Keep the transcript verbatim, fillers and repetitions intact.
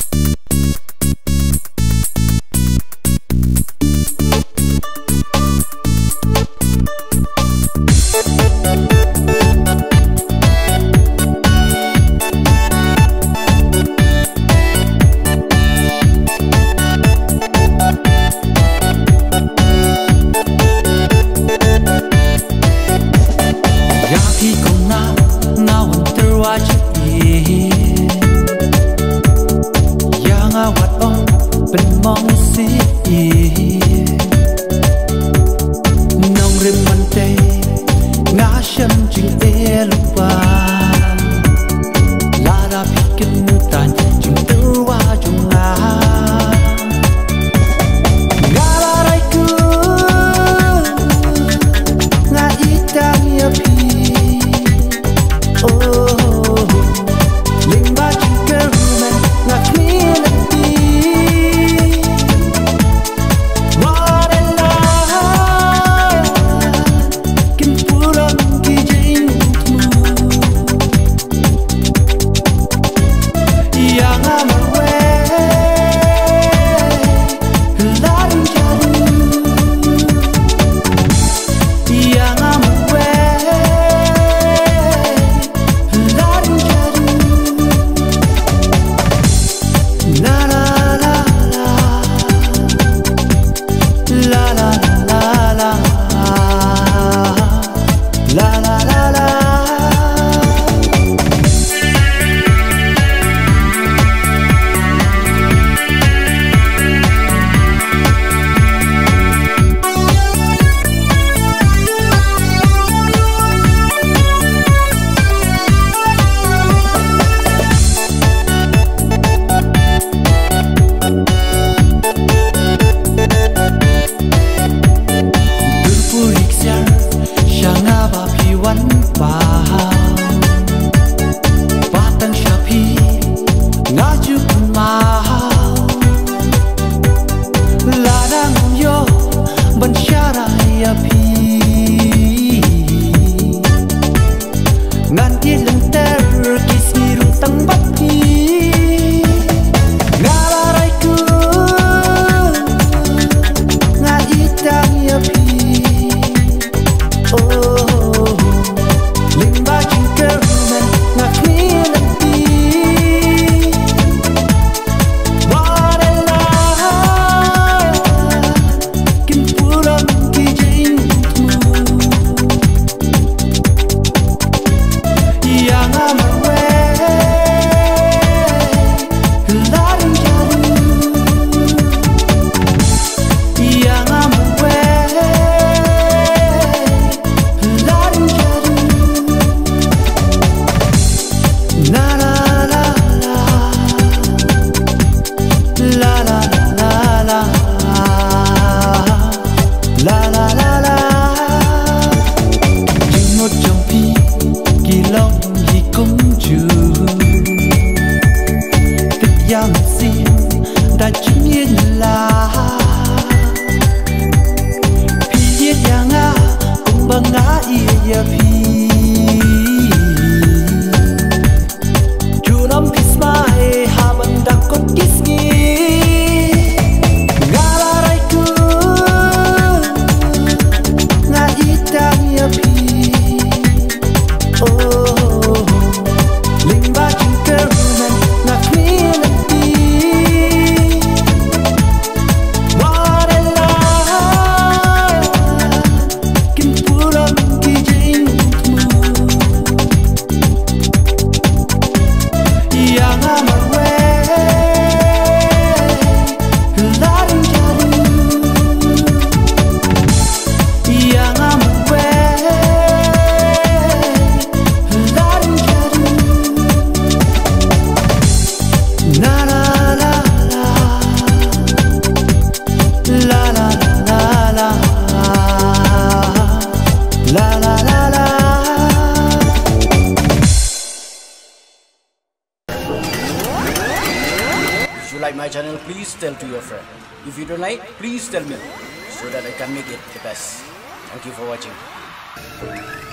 Iaphi kongnah nawan terwajib yang awat om penmong si nong rim mante ngasem jing elupa lara pikin tan jing terwajib ngalarai ku ngaitang Iaphi. Oh, limba jingkerumen ngak milenti warela kin pulang ki jingmu yang amawe larin jadu yang amawe batang syapi ngaju kemau ladang yo bensyara Iaphi ngan ilenter kismi rutang bakti ngalarai ku ngaitang Iaphi. Oh, limba jingkerumen ngak milenti warela kin pulang ki jingmu yang amawe larin jadu yang amawe yang sim đã chứng yên là phi yang a cùng bằng ngã Iaphi chu nam kismai haman dakot kisni ngalarai ku ngaitang Iaphi. Oh, limba jingkerumen ngak milenti warela kin pulang ki jingmu yang amawe larin jadu yang amawe larin jadu la la la la la la la la la la la. If you like my channel, please tell to your friend. If you don't like, please tell me so that I can make it the best. Thank you for watching.